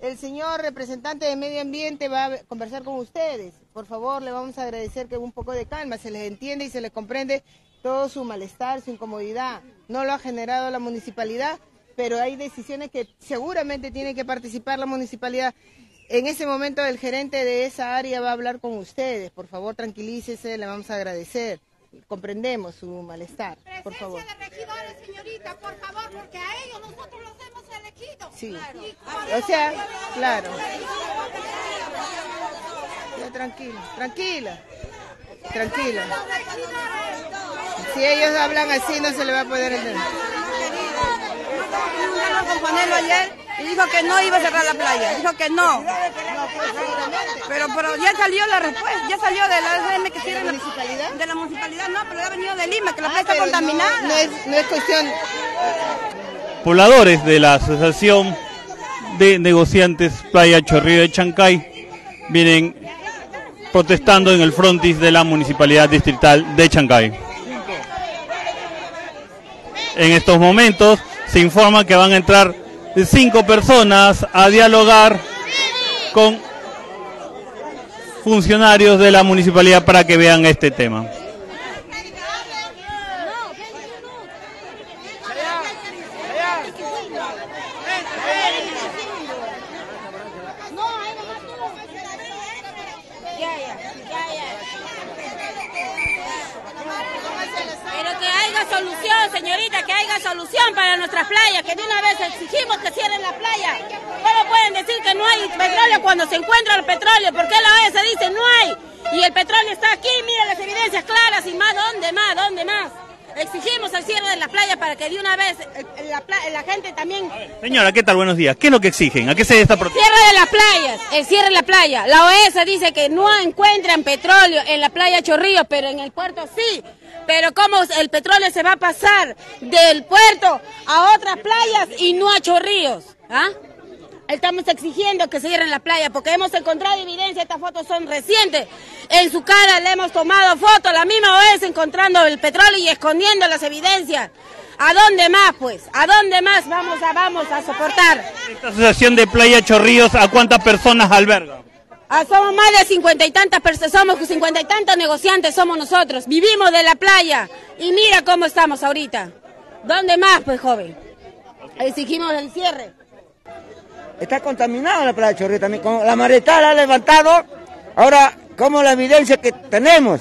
el señor representante de Medio Ambiente va a conversar con ustedes. Por favor, le vamos a agradecer que un poco de calma, se les entiende y se les comprende todo su malestar, su incomodidad. No lo ha generado la municipalidad, pero hay decisiones que seguramente tiene que participar la municipalidad. En ese momento el gerente de esa área va a hablar con ustedes. Por favor, tranquilícese, le vamos a agradecer. Comprendemos su malestar, por favor. Presencia de regidores, señorita, por favor, porque a ellos nosotros los hemos elegido. Sí, claro. o sea, claro. Ya, tranquila, tranquila. Si ellos hablan así no se le va a poder entender. Con Juanelo ayer y dijo que no iba a cerrar la playa, dijo que no. Pero ya salió la respuesta, ya salió de la ASM que cierra de la municipalidad, no, pero ya ha venido de Lima, que la playa está contaminada. No es cuestión. Pobladores de la Asociación de Negociantes Playa Chorrillos de Chancay vienen protestando en el frontis de la Municipalidad Distrital de Chancay. En estos momentos se informa que van a entrar 5 personas a dialogar con funcionarios de la municipalidad para que vean este tema. Pero que haya solución, señorita, que haya solución para nuestras playas, que de una vez exigimos que cierren la playa. ¿Cómo pueden decir que no hay petróleo cuando se encuentra el petróleo? ¿Por qué la OES dice no hay? Y el petróleo está aquí, mira las evidencias claras y más, ¿dónde más? Exigimos el cierre de la playa para que de una vez la gente también... Señora, ¿qué tal? Buenos días. ¿Qué es lo que exigen? ¿A qué se está protesta? Cierre de las playas, el cierre de la playa. La OES dice que no encuentran petróleo en la playa Chorrillos, pero en el puerto sí. Pero ¿cómo el petróleo se va a pasar del puerto a otras playas y no a Chorrillos? ¿Ah? Estamos exigiendo que cierren la playa porque hemos encontrado evidencia, estas fotos son recientes. En su cara le hemos tomado fotos, la misma OES encontrando el petróleo y escondiendo las evidencias. ¿A dónde más, pues? ¿A dónde más vamos a soportar? Esta asociación de Playa Chorrillos, ¿a cuántas personas alberga? Somos más de 50 y tantas personas, somos 50 y tantos negociantes, somos nosotros. Vivimos de la playa y mira cómo estamos ahorita. ¿Dónde más, pues, joven? Exigimos el cierre. Está contaminada la playa Chorrillos también, con la maretal la ha levantado, ahora como la evidencia que tenemos.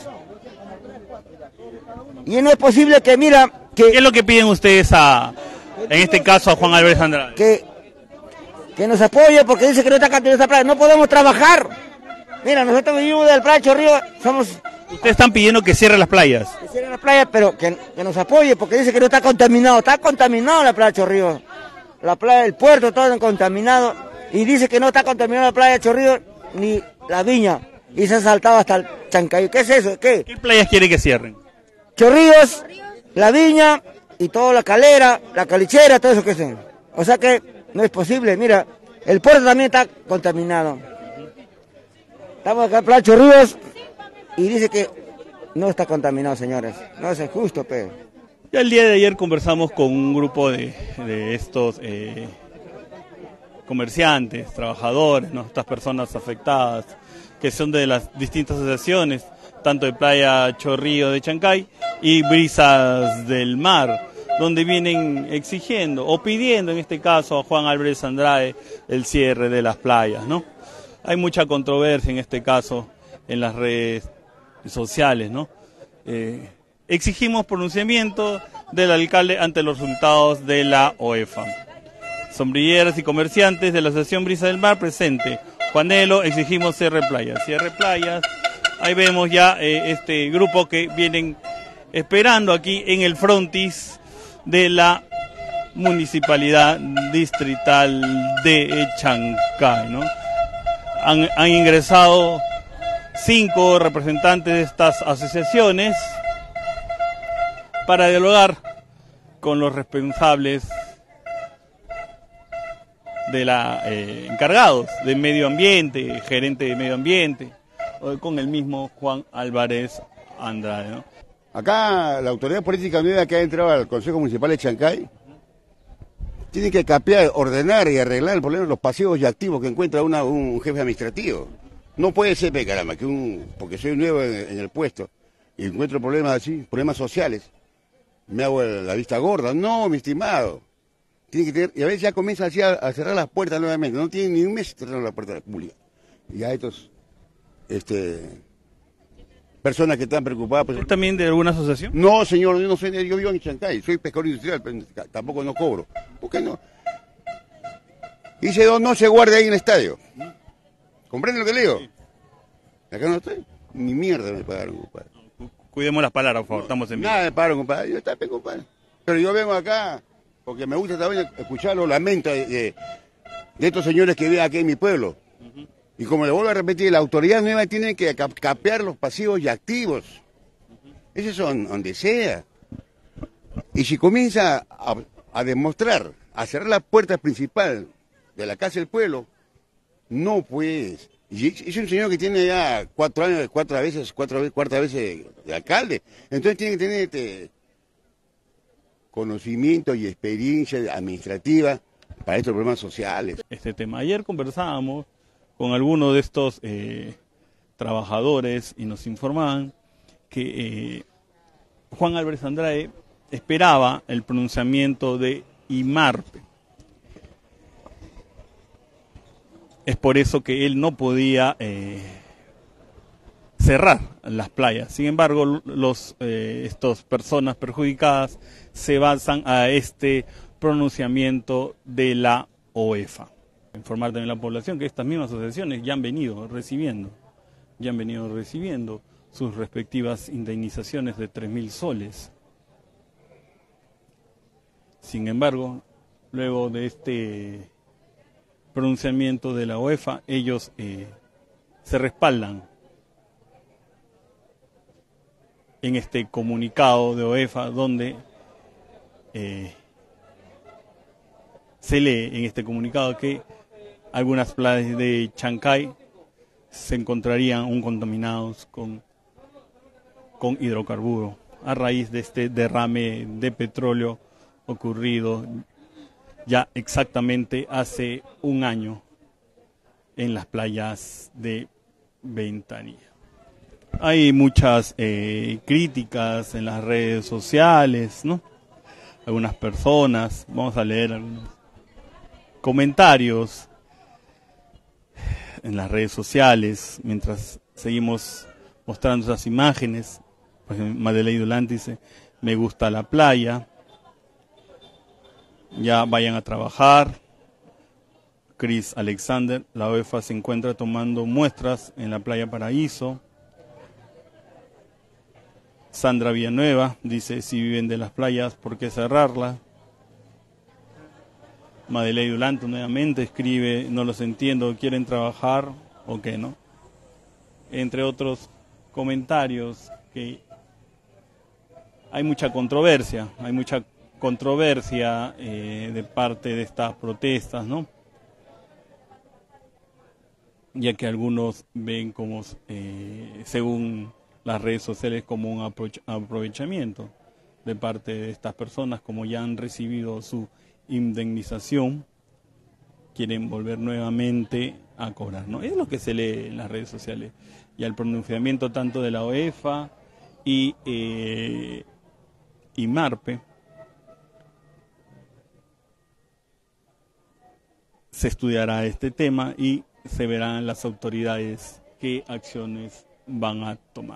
Y no es posible que, mira... ¿Qué es lo que piden ustedes en este caso a Juan Álvarez Andrade? Que nos apoye porque dice que no está contaminada esta playa, no podemos trabajar. Mira, nosotros vivimos del playa Chorrillos, somos... Ustedes están pidiendo que cierren las playas. Que cierren las playas, pero que nos apoye porque dice que no está contaminado la playa Chorrillos. La playa del puerto todo contaminado y dice que no está contaminada la playa de Chorrillos ni la Viña y se ha saltado hasta el Chancay. ¿Qué es eso? ¿Qué playas quiere que cierren? Chorrillos, la Viña y toda la Calera, la Calichera, todo eso que es. O sea que no es posible. Mira, el puerto también está contaminado. Estamos acá en playa Chorrillos y dice que no está contaminado, señores. No es justo, pero... Ya el día de ayer conversamos con un grupo de estos comerciantes, trabajadores, ¿no? Estas personas afectadas, que son de las distintas asociaciones, tanto de Playa Chorrillo de Chancay y Brisas del Mar, donde vienen exigiendo o pidiendo en este caso a Juan Álvarez Andrade el cierre de las playas, ¿no? Hay mucha controversia en este caso en las redes sociales, ¿no? Exigimos pronunciamiento del alcalde ante los resultados de la OEFA. Sombrilleras y comerciantes de la Asociación Brisa del Mar presente. Juanelo, exigimos cierre playas. Cierre playas. Ahí vemos ya este grupo que vienen esperando aquí en el frontis de la Municipalidad Distrital de Chancay, ¿no? Han ingresado 5 representantes de estas asociaciones para dialogar con los responsables de encargados de medio ambiente, gerente de medio ambiente, o con el mismo Juan Álvarez Andrade, ¿no? Acá la autoridad política unida que ha entrado al Consejo Municipal de Chancay tiene que capear, ordenar y arreglar el problema de los pasivos y activos que encuentra un jefe administrativo. No puede ser, caramba, porque soy nuevo en el puesto y encuentro problemas así, problemas sociales, me hago la vista gorda. No, mi estimado. Tiene que tener, y a veces ya comienza así a cerrar las puertas nuevamente. No tiene ni un mes cerrando la puerta de la pública. Y a estos, personas que están preocupadas. Pues, ¿Es también de alguna asociación? No, señor, yo vivo en Chancay, soy pescador industrial, pero tampoco no cobro. ¿Por qué no? Dice, no se guarde ahí en el estadio. ¿Comprende lo que le digo? Acá no estoy, ni mierda me pagaron, compadre. Cuidemos las palabras, por favor, estamos en vivo. Nada me pagaron, compadre, yo estaba, compadre. Pero yo vengo acá porque me gusta también escuchar los lamentos de estos señores que viven aquí en mi pueblo. Y como le vuelvo a repetir, la autoridad nueva tiene que capear los pasivos y activos. Esos son donde sea. Y si comienza a demostrar, a cerrar la puerta principal de la Casa del Pueblo, no pues. Y es un señor que tiene ya 4 años, cuarta vez de alcalde. Entonces tiene que tener conocimiento y experiencia administrativa para estos problemas sociales. Este tema. Ayer conversábamos con algunos de estos trabajadores y nos informaban que Juan Álvarez Andrade esperaba el pronunciamiento de IMARPE. Es por eso que él no podía cerrar las playas. Sin embargo, estas personas perjudicadas se basan a este pronunciamiento de la OEFA. Informar también a la población que estas mismas asociaciones ya han venido recibiendo sus respectivas indemnizaciones de 3.000 soles. Sin embargo, luego de este pronunciamiento de la OEFA, ellos se respaldan en este comunicado de OEFA donde se lee en este comunicado que algunas playas de Chancay se encontrarían aún contaminados con hidrocarburos a raíz de este derrame de petróleo ocurrido ya exactamente hace un año en las playas de Ventanilla. Hay muchas críticas en las redes sociales, ¿no? Algunas personas, vamos a leer algunos comentarios en las redes sociales mientras seguimos mostrando esas imágenes. Pues Madeleine Dulante dice: me gusta la playa, ya vayan a trabajar. Chris Alexander: la OEFA se encuentra tomando muestras en la playa Paraíso. Sandra Villanueva dice: si viven de las playas, ¿por qué cerrarlas? Madeleine Dulante nuevamente escribe: no los entiendo, ¿quieren trabajar o qué no? Entre otros comentarios, que hay mucha controversia de parte de estas protestas, ¿no? Ya que algunos ven como, según las redes sociales, como un aprovechamiento de parte de estas personas, como ya han recibido su indemnización, quieren volver nuevamente a cobrar, ¿no? Es lo que se lee en las redes sociales. Y el pronunciamiento tanto de la OEFA y IMARPE se estudiará este tema y se verán las autoridades qué acciones van a tomar.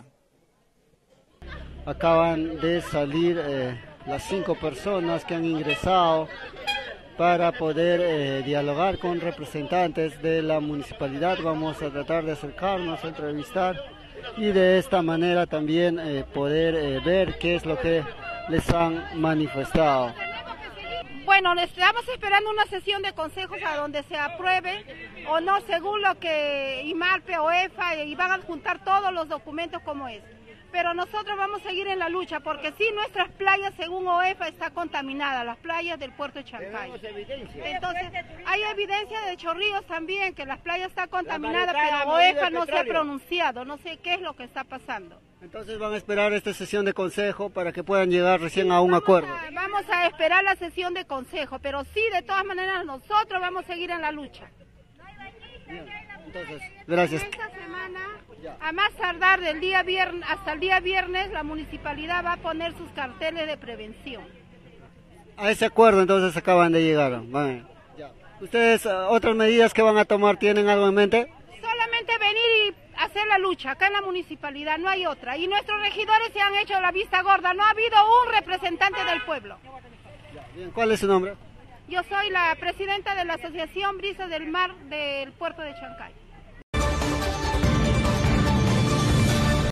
Acaban de salir las 5 personas que han ingresado para poder dialogar con representantes de la municipalidad. Vamos a tratar de acercarnos, a entrevistar y de esta manera también poder ver qué es lo que les han manifestado. Bueno, estamos esperando una sesión de consejos a donde se apruebe o no, según lo que IMARPE, OEFA, y van a juntar todos los documentos como es. Pero nosotros vamos a seguir en la lucha, porque sí, nuestras playas, según OEFA, está contaminada, las playas del puerto de Chancay. Entonces, hay evidencia de Chorrillos también, que las playas están contaminadas, pero OEFA no se ha pronunciado, no sé qué es lo que está pasando. Entonces van a esperar esta sesión de consejo para que puedan llegar recién a un acuerdo. Vamos a esperar la sesión de consejo, pero sí, de todas maneras, nosotros vamos a seguir en la lucha. Bien, entonces, gracias. Esta semana, a más tardar del día viernes, hasta el día viernes, la municipalidad va a poner sus carteles de prevención. A ese acuerdo entonces acaban de llegar. Vale. ¿Ustedes otras medidas que van a tomar tienen algo en mente? Solamente venir y hacer la lucha acá en la municipalidad, no hay otra. Y nuestros regidores se han hecho la vista gorda, no ha habido un representante del pueblo. Bien, ¿cuál es su nombre? Yo soy la presidenta de la Asociación Brisas del Mar del Puerto de Chancay.